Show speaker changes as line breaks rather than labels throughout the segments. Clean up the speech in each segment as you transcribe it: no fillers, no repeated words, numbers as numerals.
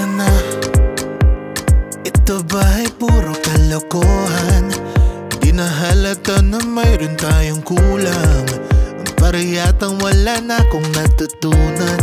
na, ito ba'y puro kalokohan? Di na halata na mayroon tayong kulang. Para yatang wala na akong natutunan.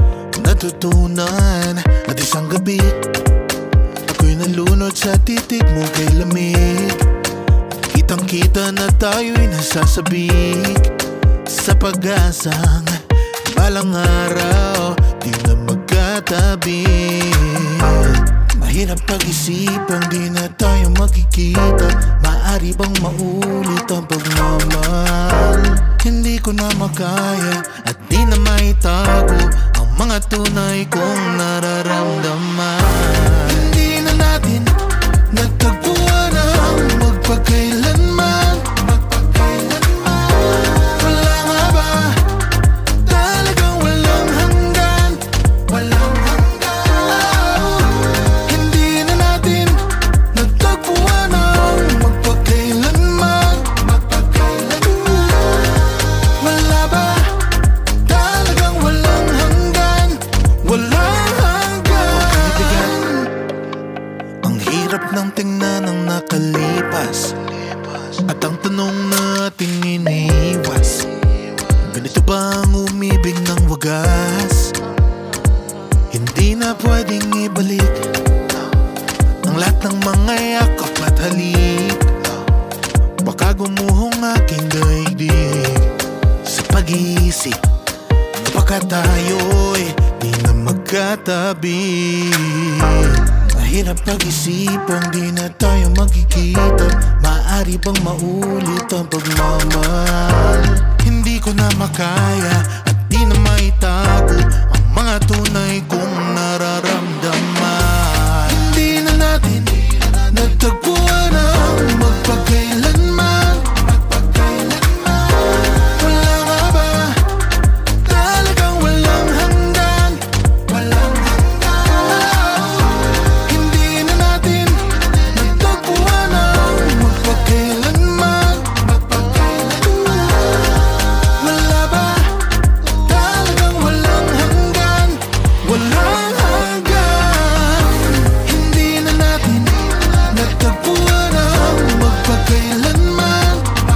At isang gabi ako'y nalunod sa titig mo kay lamig. Kitang kita na tayo'y nasasabik sa pag-asang balang araw di na magkatabi. Mahirap pag-isipang di na tayo magkikita. Maaari bang maulit ang pagmamahal? Hindi ko na makaya at di na maitago ang mga tunay kong nararamdaman. Hindi na natin natagpuan ang magpakailanman. Wala nga ba talagang walang hanggan? Walang hanggan. Hindi na natin natagpuan ang magpakailanman. Wala ba talagang walang hanggan? Walang hanggan. Ang hirap ng tingnan ng nakalipas at ang tanong natin iniwas. Ganito ba ang umibig ng wagas? Hindi na pwedeng ibalik ang lahat ng mga yakap at halik. Baka gumuhong aking daigdig sa pag-iisip na baka tayo'y di na magkatabi. Mahirap pag-isipang di na tayo magkikita. Maaari bang maulit ang pagmamahal? Hindi ko na makaya at di na maitago ang mga tunay kong nararamdaman. Hindi na natin natagpuan ang magpakailanman. Wala nga ba talagang walang hanggan? Walang hanggan. Hindi na natin natagpuan ang magpakailanman. Wala ba talagang walang hanggan? Walang hanggan. Hindi na natin natagpuan ang magpakailanman.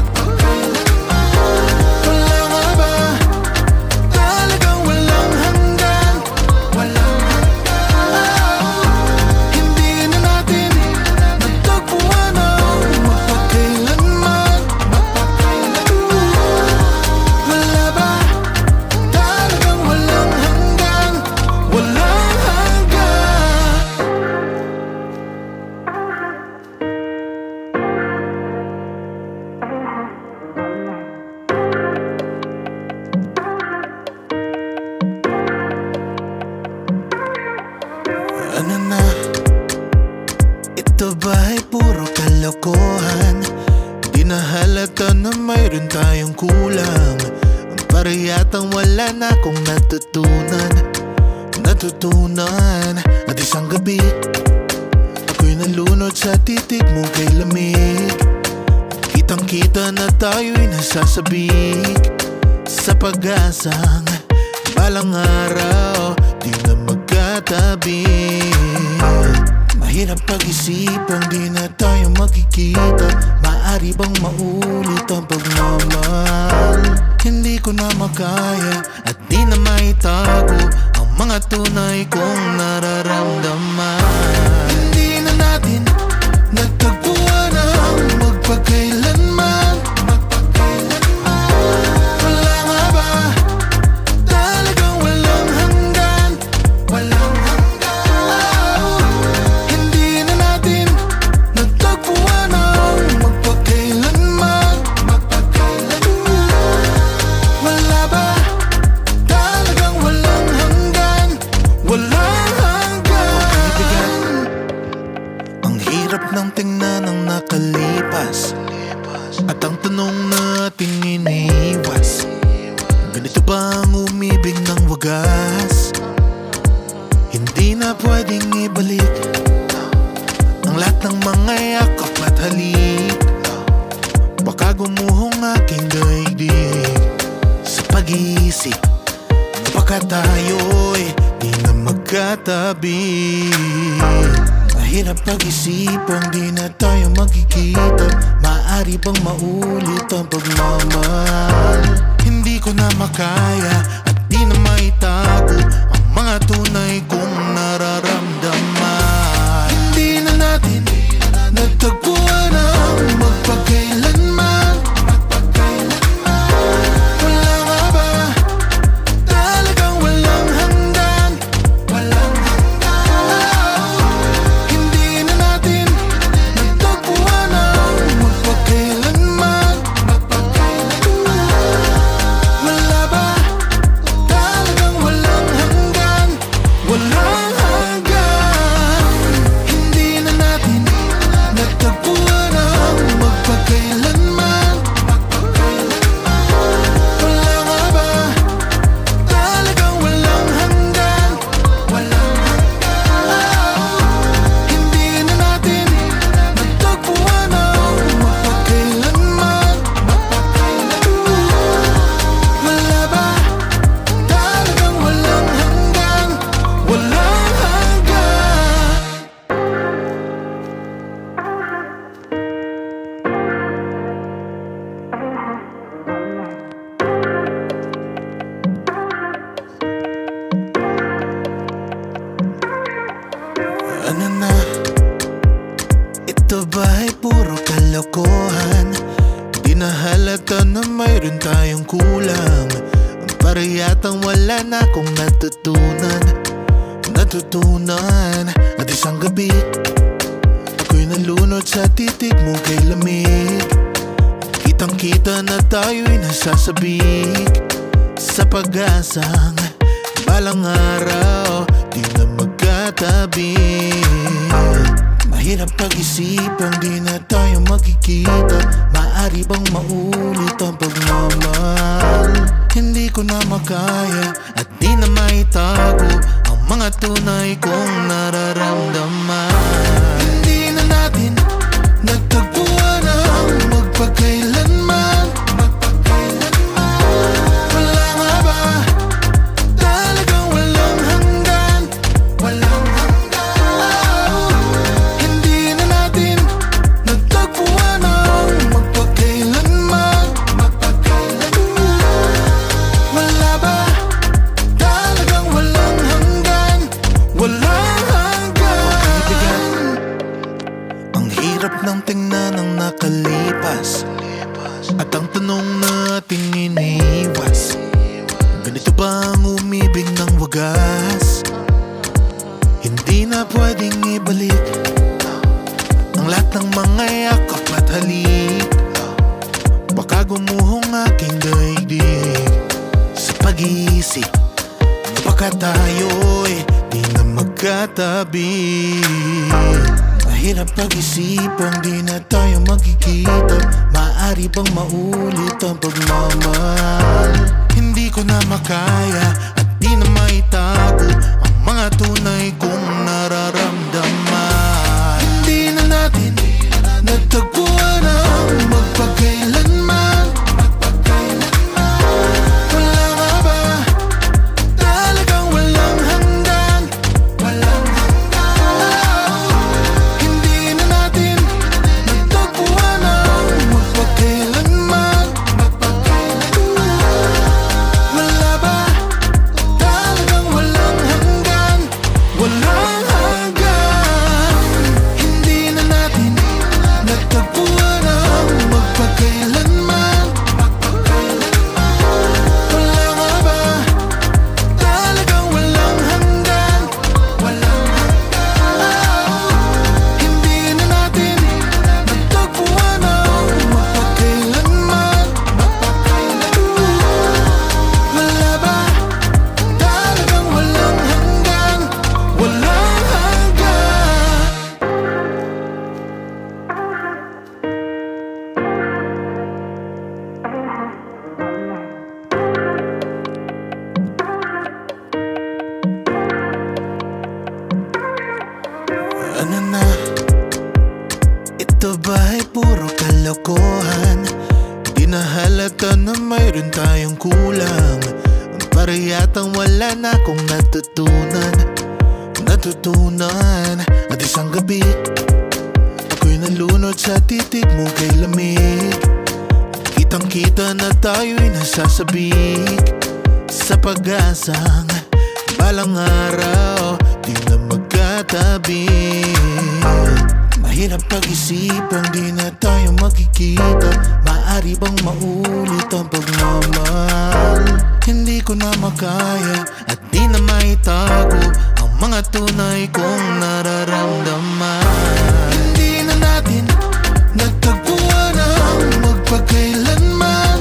Wala nga ba talagang walang hanggan? Walang hanggan. Hindi na natin natagpuan ang magpakailanman. Wala ba talagang walang hanggan? Walang hanggan. Ano na, ito ba'y puro kalokohan? Di na halata na mayroon tayong kulang. Para yatang wala na akong natutunan. At isang gabi ako'y nalunod sa titig mo kay lamig. Kitang kita na tayo'y nasasabik sa pag-asang balang araw di na magkatabi. Mahirap pag-isipang di na tayo magkikita. Maaari bang maulit ang pagmamahal? Hindi ko na makaya at di na maitago ang mga tunay kong nararamdaman. Hindi na natin natagpuan ang magpakailanman. Wala nga ba talagang walang hanggan? Walang hanggan. Hindi na natin natagpuan ang magpakailanman. Wala ba talagang walang hanggan? Walang hanggan. magkatabi. Mahirap pag-isipang di na tayo magkikita. Maaari bang maulit ang pagmamahal? Hindi ko na makaya at di na maitago ang mga tunay kong nararamdaman. Hindi na natin nagtagpuan ang magpakailanman. Wala nga ba talagang walang hanggan? Hindi na natin nagtagpuan ang magpakailanman. Wala ba talagang walang hanggan? Walang hanggan. Hindi na natin nagtagpuan ang magpakailanman. Wala nga ba talagang walang hanggan? Hindi na natin nagtagpuan ang magpakailanman. Wala ba talagang walang hanggan? Walang hanggan. Ano na? Ito ba ay puro kalokohan? Di na halata na mayroon tayong kulang. Para yatang wala na akong natutunan. At isang gabi ako'y nalunod sa titig mo kay lamig. Kitang kita na tayo'y nasasabik sa pag-asang balang araw di na magkatabi. Mahirap pag-isipang di na tayo magkikita. Maaari bang maulit ang pagmamahal? Hindi ko na makaya at di na maitago ang mga tunay kong nararamdaman. Hindi na natin nagtagpuan ang magpakailanman. Wala nga ba talagang walang hanggan? Hindi na natin nagtagpuan ang magpakailanman. Wala ba talagang walang hanggan? Walang hanggan. Ang hirap ng tingnan ng nakalipas at ang tanong nating iniwas. Ganito ba ang umibig ng wagas? Hindi na pwedeng ibalik ang lahat ng mga yakap at halik. Baka gumuhong aking daigdig sa pag-iisip na baka tayo'y di na magkatabi. Mahirap pag-isipang di na tayo magkikita. Maaari bang maulit ang pagmamahal? Hindi ko na makaya at di na maitago ang mga tunay kong nararamdaman. Hindi na natin nagtagpuan ang magpakailanman. Wala nga ba talagang walang hanggan? Hindi na natin nagtagpuan ang magpakailanman. Wala ba talagang walang hanggan? Walang hanggan. Hindi na natin nagtagpuan ang magpakailanman. Wala nga ba talagang walang hanggan? Hindi na natin nagtagpuan ang magpakailanman. Wala ba talagang walang hanggan? Walang hanggan. Ano na? Ito ba ay puro kalokohan? Di na halata na mayroon tayong kulang. Para yatang wala na akong natutunan. natutunan. At isang gabi ako'y nalunod sa titig mo kay lamig. Kitang kita na tayo'y nasasabik sa pag-asang balang araw di na magkatabi. Mahirap pag-isipang di na tayo magkikita. Maaari bang maulit ang pagmamahal? Hindi ko na makaya at di na maitago ang mga tunay kong nararamdaman. Hindi na natin nagtagpuan ang magpagkailanman.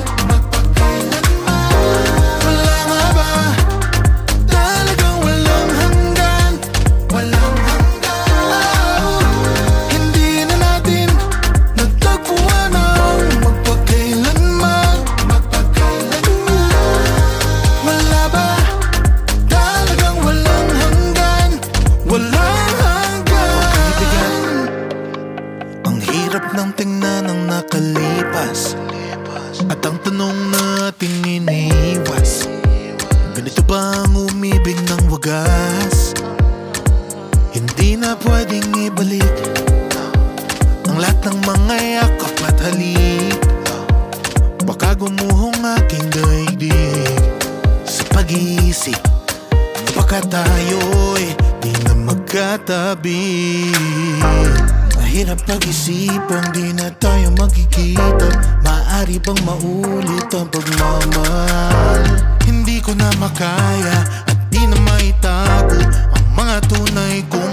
Wala nga ba talagang walang hanggan? Walang hanggan. Hindi na natin nagtagpuan ang magpagkailanman. Wala ba talagang walang hanggan? Walang hanggan. Ang hirap ng tingnan ng nakalipas at ang tanong natin iniwas. Ganito ba ang umibig ng wagas? Hindi na pwedeng ibalik ang lahat ng mga yakap at halik. Baka gumuhong aking daigdig sa pag-iisip na baka tayo'y di na magkatabi. Mahirap pag-isipang di na tayo magkikita. Maaari bang maulit ang pagmamahal? Hindi ko na makaya at di na maitago ang mga tunay kong